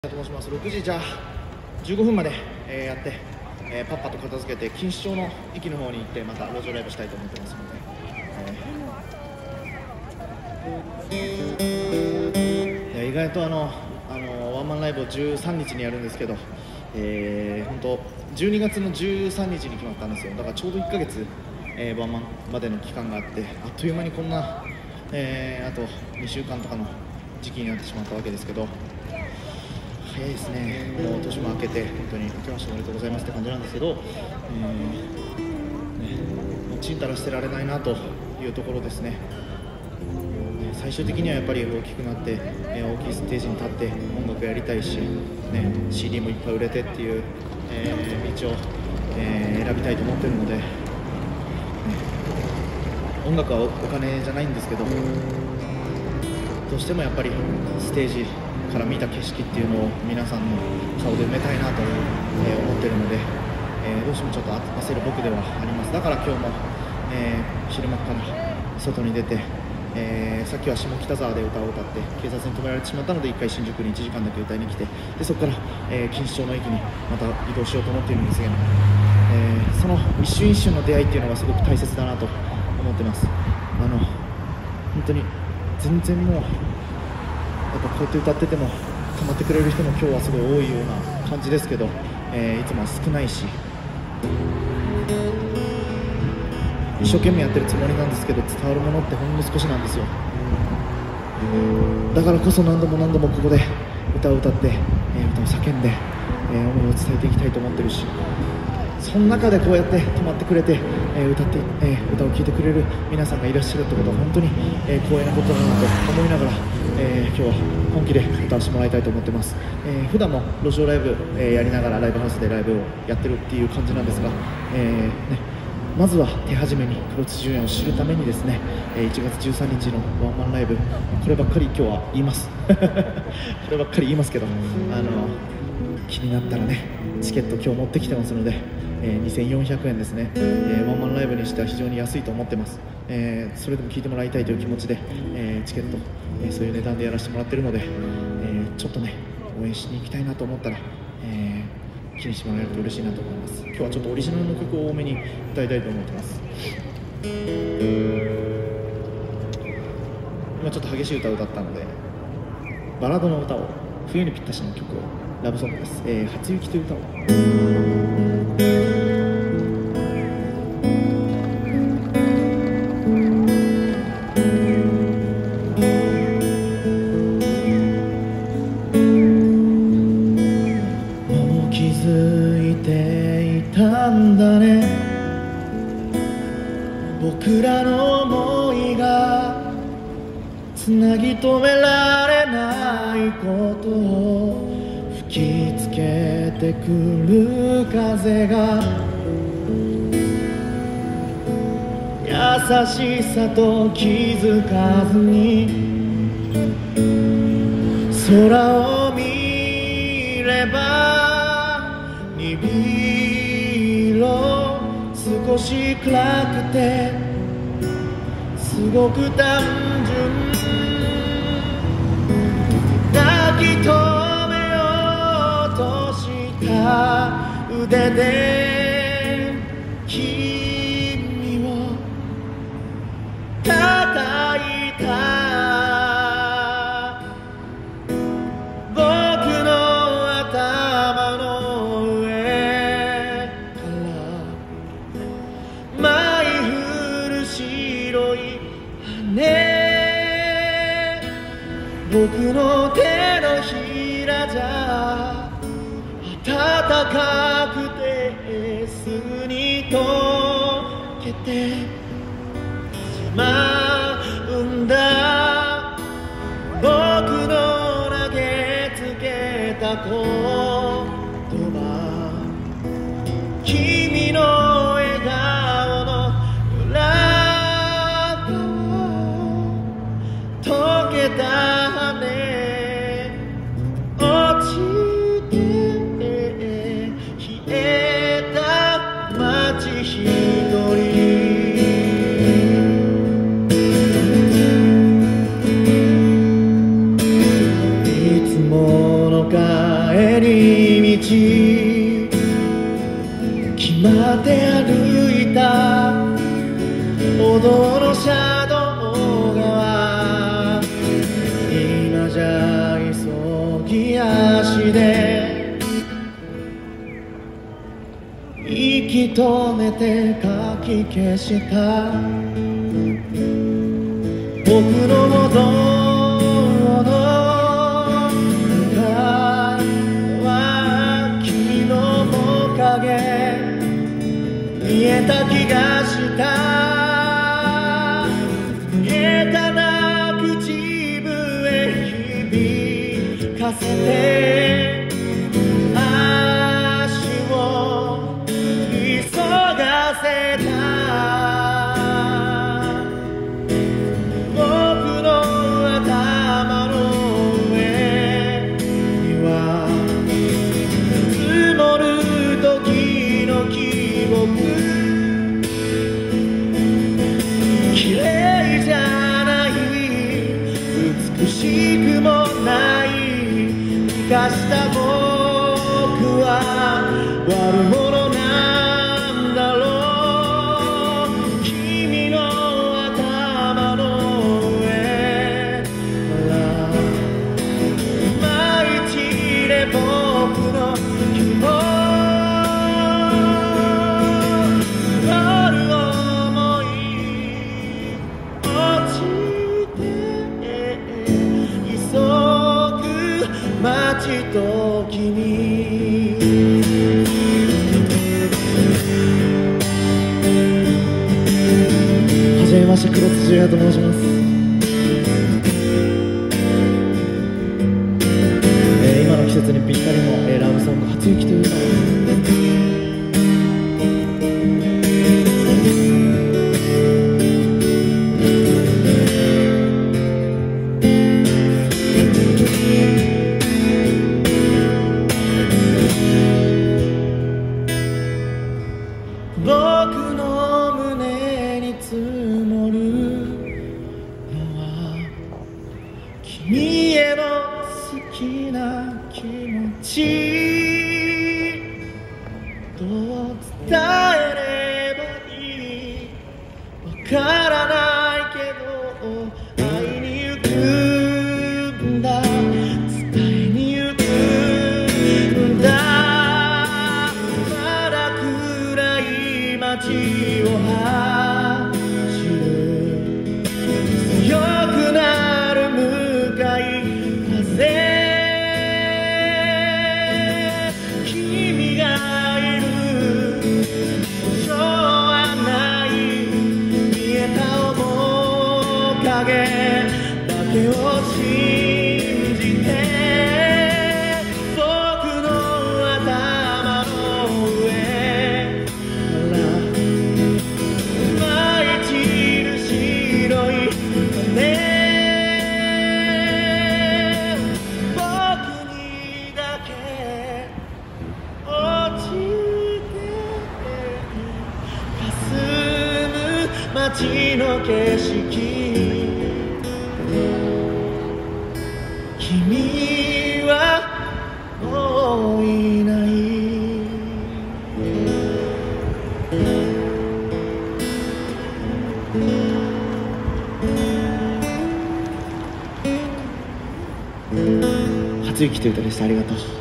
と申します。6時じゃあ15分まで、やって、パッパと片付けて錦糸町の駅の方に行ってまた路上ライブしたいと思ってますので、意外とワンマンライブを13日にやるんですけど、本当12月の13日に決まったんですよ。だからちょうど1ヶ月、ワンマンまでの期間があって、あっという間にこんな、あと2週間とかの時期になってしまったわけですけど、早いですね。もう年も明けて本当に明けましておめでとうございますって感じなんですけど、もうちんたらしてられないなというところですね。最終的にはやっぱり大きくなって、大きいステージに立って音楽やりたいし、CD もいっぱい売れてっていう、道を、選びたいと思ってるので、音楽はお金じゃないんですけど、どうしてもやっぱりステージから見た景色っていうのを皆さんの顔で埋めたいなと、思ってるので、どうしてもちょっと焦る僕ではあります。だから今日も、昼間から外に出て、さっきは下北沢で歌を歌って警察に止められてしまったので1回新宿に1時間だけ歌いに来て、でそこから、錦糸町の駅にまた移動しようと思っているんですが、その一瞬一瞬の出会いっていうのがすごく大切だなと思ってます。本当に全然もうやっぱこうやって歌ってても止まってくれる人も今日はすごい多いような感じですけど、いつもは少ないし、一生懸命やってるつもりなんですけど伝わるものってほんの少しなんですよ。だからこそ何度も何度もここで歌を歌って、歌を叫んで、思いを伝えていきたいと思ってるし、その中でこうやって止まってくれて、歌を聴いてくれる皆さんがいらっしゃるってことは本当に、光栄なことだなと思いながら、今日は本気で歌わせてもらいたいと思ってます。普段も路上ライブ、やりながらライブハウスでライブをやってるっていう感じなんですが、まずは手始めに黒土純也を知るためにですね、1月13日のワンマンライブ、こればっかり今日は言いますこればっかり言いますけど、気になったらねチケット今日持ってきてますので、2400円ですね、ワンマンライブにしては非常に安いと思ってます。それでも聴いてもらいたいという気持ちで、チケット、そういう値段でやらせてもらってるので、ちょっとね応援しに行きたいなと思ったら、気にしてもらえると嬉しいなと思います。今日はちょっとオリジナルの曲を多めに歌いたいと思ってます。今ちょっと激しい歌を歌ったのでバラードの歌を、冬にぴったしの曲を、ラブソングです。初雪という歌を。もう気づいていたんだね、僕らの想いがつなぎ止められないことを、吹きつけてくる風が優しさと気づかずに空を見れば鈍色、少し暗くてすごく単純、抱き留めようとした腕で君を叩いた、僕の頭の上から舞い降る白い羽、僕の手のひらじゃ暖かくてすぐに溶けてしまうんだ、僕の投げつけた言葉、君の笑顔の裏側、溶けた羽落ちて消えた街一人、いつものか決まって歩いた歩道の車道側、今じゃ急ぎ足で息止めてかき消した僕のほどの向かいは君の面影見えた気がした見えたな口笛響かせて足を急がせた綺麗じゃない美しくもない生かした僕は悪者なんだろう君の頭の上から舞い散れ僕の希望待ちと君はじめまして、黒津純也と申します。今の季節にぴったりのラブソング「初雪」という歌を僕の胸に積もるのは君への好きな気持ちどう伝えればいいわからないけど会いに行くんだ伝えに行くんだ街を走る強くなる向かい風君がいる場所はない見えた面影だけを信じて僕の頭の上街の景色君はもういない初雪という歌でした。ありがとう。